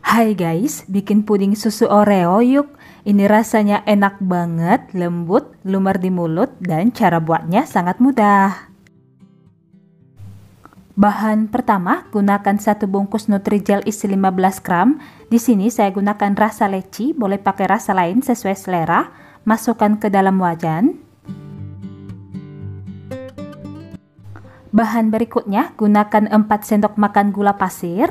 Hai guys, bikin puding susu Oreo yuk. Ini rasanya enak banget, lembut, lumer di mulut, dan cara buatnya sangat mudah. Bahan pertama, gunakan 1 bungkus Nutrijel isi 15 gram. Di sini saya gunakan rasa leci, boleh pakai rasa lain sesuai selera. Masukkan ke dalam wajan. Bahan berikutnya, gunakan 4 sendok makan gula pasir.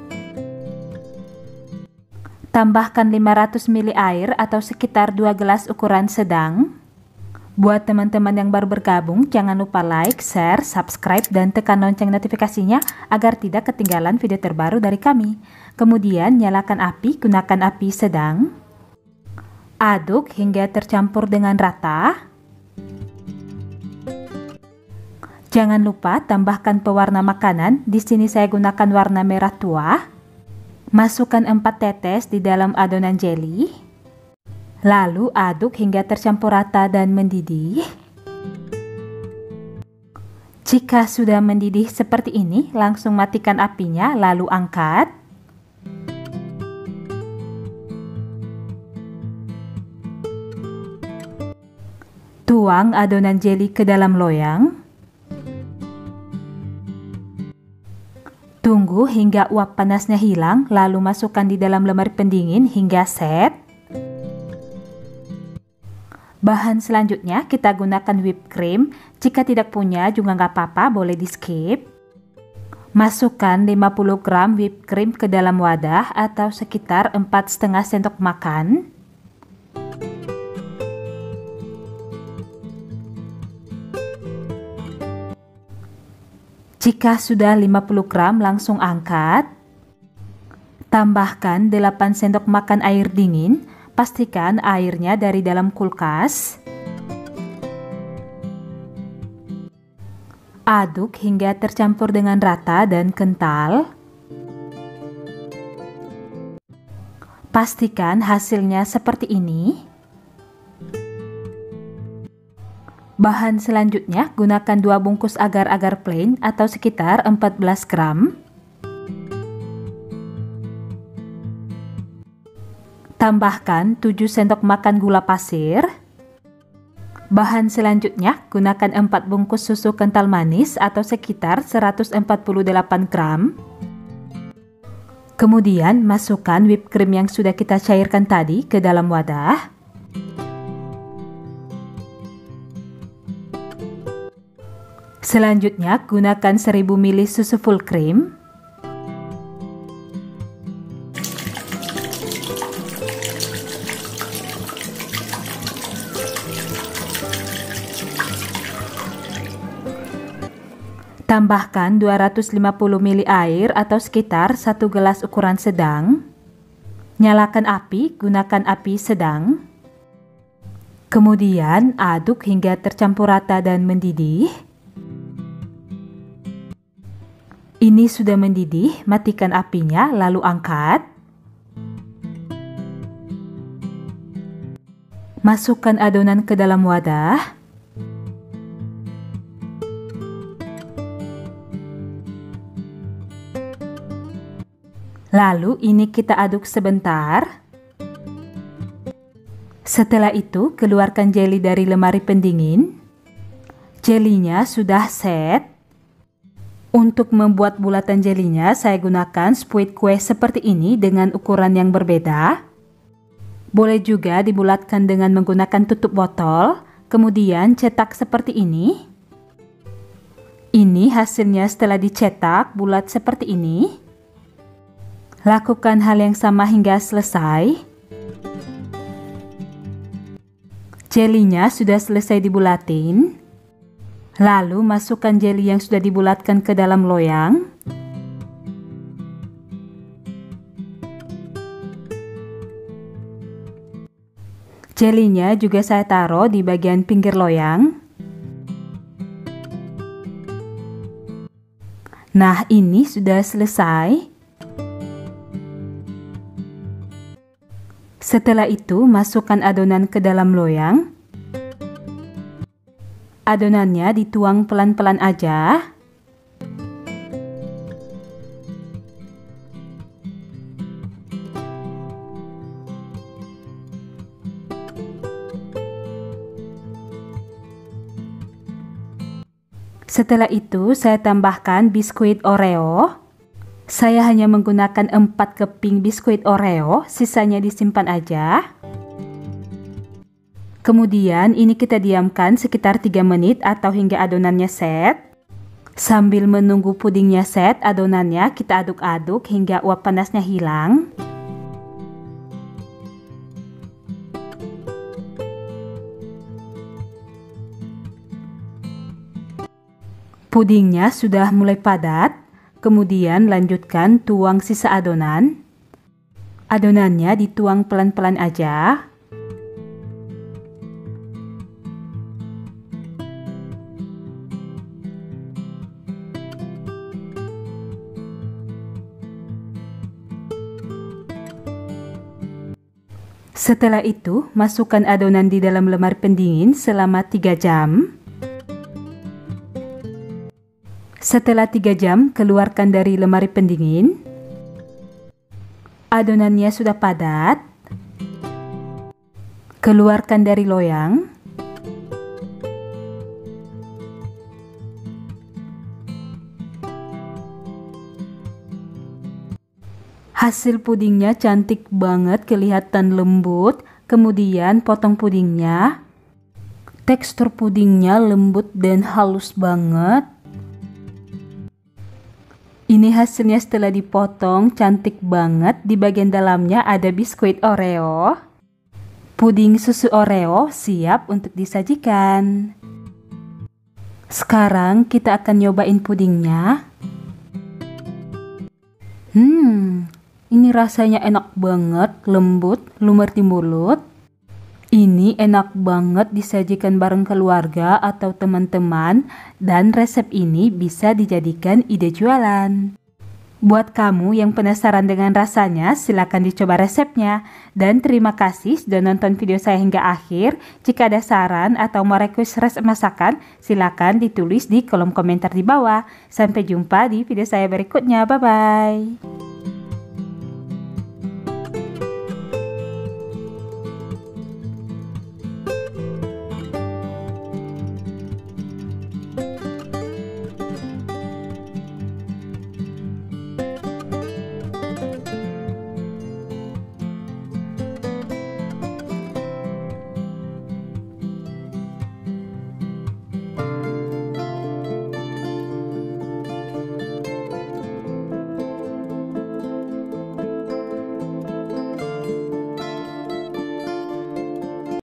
Tambahkan 500 ml air atau sekitar 2 gelas ukuran sedang. Buat teman-teman yang baru bergabung, jangan lupa like, share, subscribe, dan tekan lonceng notifikasinya agar tidak ketinggalan video terbaru dari kami. Kemudian nyalakan api, gunakan api sedang. Aduk hingga tercampur dengan rata. Jangan lupa tambahkan pewarna makanan. Di sini saya gunakan warna merah tua. Masukkan 4 tetes di dalam adonan jelly. Lalu aduk hingga tercampur rata dan mendidih. Jika sudah mendidih seperti ini, langsung matikan apinya lalu angkat. Tuang adonan jelly ke dalam loyang. Tunggu hingga uap panasnya hilang, lalu masukkan di dalam lemari pendingin hingga set. Bahan selanjutnya kita gunakan whipped cream. Jika tidak punya juga nggak apa-apa, boleh di skip. Masukkan 50 gram whipped cream ke dalam wadah atau sekitar 4,5 sendok makan. Jika sudah 50 gram langsung angkat. Tambahkan 8 sendok makan air dingin. Pastikan airnya dari dalam kulkas. Aduk hingga tercampur dengan rata dan kental. Pastikan hasilnya seperti ini. Bahan selanjutnya, gunakan 2 bungkus agar-agar plain atau sekitar 14 gram. Tambahkan 7 sendok makan gula pasir. Bahan selanjutnya, gunakan 4 bungkus susu kental manis atau sekitar 148 gram. Kemudian masukkan whipped cream yang sudah kita cairkan tadi ke dalam wadah. Selanjutnya, gunakan 1000 ml susu full cream. Tambahkan 250 ml air atau sekitar 1 gelas ukuran sedang. Nyalakan api, gunakan api sedang. Kemudian aduk hingga tercampur rata dan mendidih. Ini sudah mendidih, matikan apinya lalu angkat. Masukkan adonan ke dalam wadah. Lalu ini kita aduk sebentar. Setelah itu keluarkan jelly dari lemari pendingin. Jelinya sudah set. Untuk membuat bulatan jelinya, saya gunakan spuit kue seperti ini dengan ukuran yang berbeda. Boleh juga dibulatkan dengan menggunakan tutup botol, kemudian cetak seperti ini. Ini hasilnya setelah dicetak, bulat seperti ini. Lakukan hal yang sama hingga selesai. Jelinya sudah selesai dibulatin. Lalu masukkan jelly yang sudah dibulatkan ke dalam loyang. Jelinya juga saya taruh di bagian pinggir loyang. Nah, ini sudah selesai. Setelah itu, masukkan adonan ke dalam loyang. Adonannya dituang pelan-pelan aja. Setelah itu saya tambahkan biskuit Oreo. Saya hanya menggunakan 4 keping biskuit Oreo, sisanya disimpan aja. Kemudian ini kita diamkan sekitar 3 menit atau hingga adonannya set. Sambil menunggu pudingnya set, adonannya kita aduk-aduk hingga uap panasnya hilang. Pudingnya sudah mulai padat. Kemudian lanjutkan tuang sisa adonan. Adonannya dituang pelan-pelan aja. Setelah itu, masukkan adonan di dalam lemari pendingin selama 3 jam. Setelah 3 jam, keluarkan dari lemari pendingin. Adonannya sudah padat. Keluarkan dari loyang. Hasil pudingnya cantik banget, kelihatan lembut. Kemudian potong pudingnya. Tekstur pudingnya lembut dan halus banget. Ini hasilnya setelah dipotong, cantik banget. Di bagian dalamnya ada biskuit Oreo. Puding susu Oreo siap untuk disajikan. Sekarang kita akan nyobain pudingnya. Ini rasanya enak banget, lembut, lumer di mulut. Ini enak banget disajikan bareng keluarga atau teman-teman, dan resep ini bisa dijadikan ide jualan. Buat kamu yang penasaran dengan rasanya, silakan dicoba resepnya. Dan terima kasih sudah nonton video saya hingga akhir. Jika ada saran atau mau request resep masakan, silakan ditulis di kolom komentar di bawah. Sampai jumpa di video saya berikutnya. Bye-bye.